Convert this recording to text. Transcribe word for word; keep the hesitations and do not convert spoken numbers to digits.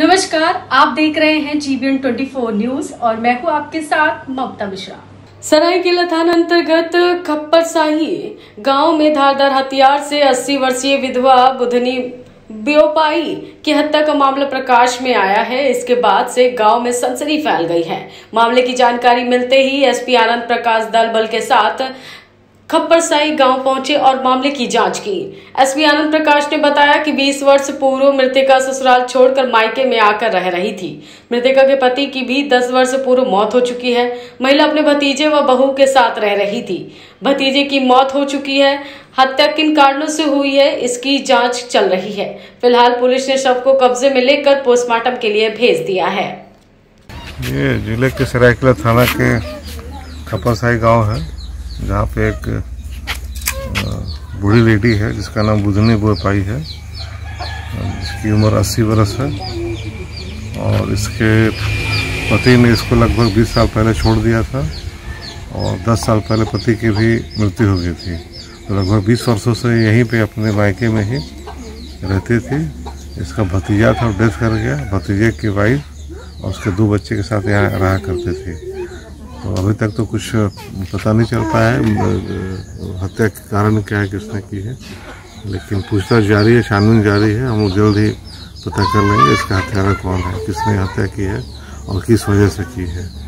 नमस्कार, आप देख रहे हैं जीबीएन चौबीस न्यूज और मैं हूं आपके साथ ममता मिश्रा। सरायकेला थाना अंतर्गत खप्परसाही गांव में धारदार हथियार से अस्सी वर्षीय विधवा बुधनी ब्योपाई की हत्या का मामला प्रकाश में आया है। इसके बाद से गांव में सनसनी फैल गई है। मामले की जानकारी मिलते ही एसपी आनंद प्रकाश दल बल के साथ खप्परसाही गांव पहुंचे और मामले की जांच की। एसपी आनंद प्रकाश ने बताया कि बीस वर्ष पूर्व मृतका ससुराल छोड़कर मायके में आकर रह रही थी। मृतका के पति की भी दस वर्ष पूर्व मौत हो चुकी है। महिला अपने भतीजे व बहू के साथ रह रही थी। भतीजे की मौत हो चुकी है। हत्या किन कारणों से हुई है, इसकी जांच चल रही है। फिलहाल पुलिस ने शव को कब्जे में लेकर पोस्टमार्टम के लिए भेज दिया है। ये जिले के सरायकेला थाना के खप्परसाही गाँव है, जहाँ पे एक बूढ़ी लेडी है जिसका नाम बुधनी ब्योपाई है, जिसकी उम्र अस्सी वर्ष है और इसके पति ने इसको लगभग बीस साल पहले छोड़ दिया था और दस साल पहले पति की भी मृत्यु हो गई थी। तो लगभग बीस वर्षों से यहीं पे अपने मायके में ही रहती थी। इसका भतीजा था, डेथ कर गया। भतीजे की वाइफ और उसके दो बच्चे के साथ यहाँ रहा करते थे। तो अभी तक तो कुछ पता नहीं चल पाया है हत्या के कारण क्या है, किसने की है, लेकिन पूछताछ जारी है, छानबीन जारी है। हम जल्द ही पता कर लेंगे इसका हत्यारा कौन है, किसने हत्या की है और किस वजह से की है।